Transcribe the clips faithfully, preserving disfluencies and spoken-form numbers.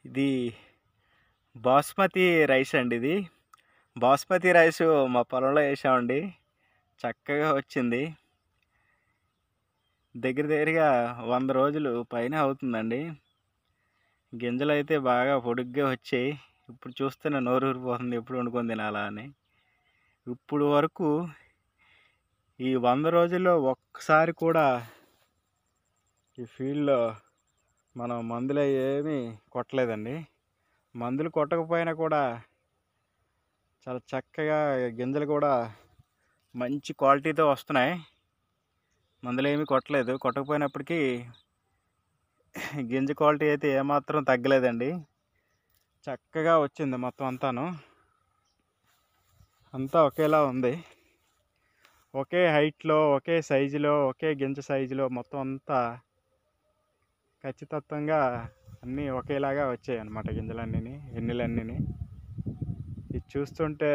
ఇది బాస్మతి రైస్ అండి. ఇది బాస్మతి రైస్ మా పొలంలో వేసామండి. చక్కగా వచ్చింది. దగ్గర దగ్గరగా వంద రోజులు పైన అవుతుందండి. గింజలు అయితే బాగా పొడుగ్గా వచ్చాయి. ఇప్పుడు చూస్తేనే నోరు ఊరిపోతుంది ఎప్పుడు వండుకొని తినాలా అని. ఇప్పుడు వరకు ఈ వంద రోజుల్లో ఒక్కసారి కూడా ఈ ఫీల్డ్లో మనం మందులు ఏమీ కొట్టలేదండి. మందులు కొట్టకపోయినా కూడా చాలా చక్కగా గింజలు కూడా మంచి క్వాలిటీతో వస్తున్నాయి. మందులు ఏమీ కొట్టలేదు. కొట్టకపోయినప్పటికీ గింజ క్వాలిటీ అయితే ఏమాత్రం తగ్గలేదండి. చక్కగా వచ్చింది మొత్తం అంతాను. అంతా ఒకేలా ఉంది. ఒకే హైట్లో, ఒకే సైజులో, ఒకే గింజ సైజులో మొత్తం అంతా ఖచ్చితత్వంగా అన్నీ ఒకేలాగా వచ్చాయి అన్నమాట. గింజలన్నీ, ఎన్నెలన్నీ ఇది చూస్తుంటే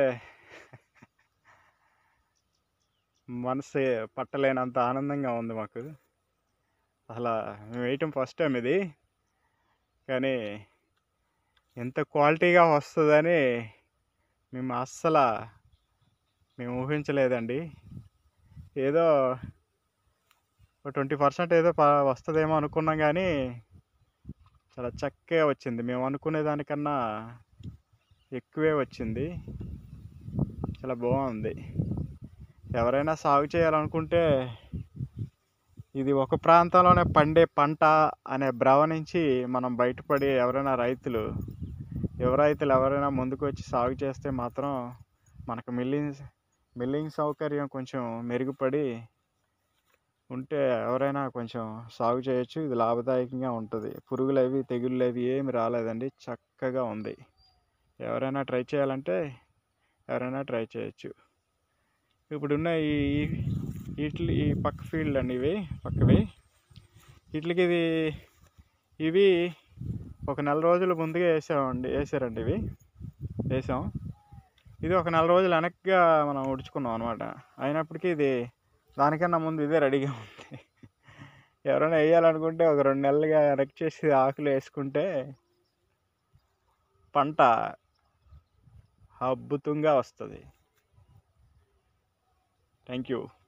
మనసు పట్టలేనంత ఆనందంగా ఉంది మాకు. అసలు మేము వేయటం ఫస్ట్ టైం ఇది, కానీ ఎంత క్వాలిటీగా వస్తుందని మేము అస్సలు మేము ఊహించలేదండి. ఏదో ట్వంటీ పర్సెంట్ ఏదో వస్తుందేమో అనుకున్నాం, కానీ చాలా చక్కగా వచ్చింది. మేము అనుకునే దానికన్నా ఎక్కువే వచ్చింది. చాలా బాగుంది. ఎవరైనా సాగు చేయాలనుకుంటే ఇది ఒక ప్రాంతంలోనే పండే పంట అనే భ్రమ నుంచి మనం బయటపడి ఎవరైనా రైతులు యువ రైతులు ఎవరైనా ముందుకు వచ్చి సాగు చేస్తే మాత్రం మనకు మిల్లింగ్ మిల్లింగ్ సౌకర్యం కొంచెం మెరుగుపడి ఉంటే ఎవరైనా కొంచెం సాగు చేయొచ్చు. ఇది లాభదాయకంగా ఉంటుంది. పురుగులు అవి తెగుళ్ళు అవి ఏమి రాలేదండి. చక్కగా ఉంది. ఎవరైనా ట్రై చేయాలంటే ఎవరైనా ట్రై చేయొచ్చు. ఇప్పుడున్న ఈ వీటి ఈ పక్క ఫీల్డ్ అండి, ఇవి పక్కవి వీటికి ఇది ఇవి ఒక నెల రోజుల ముందుగా వేసామండి వేసారండి ఇవి వేసాం. ఇది ఒక నెల రోజులు వెనక్గా మనం ఉడుచుకున్నాం అనమాట. అయినప్పటికీ ఇది దానికన్నా ముందు ఇదే రెడీగా ఉంది. ఎవరైనా వేయాలనుకుంటే ఒక రెండు నెలలుగా వెనక్కి చేసి ఆకులు వేసుకుంటే పంట అద్భుతంగా వస్తుంది. Thank you.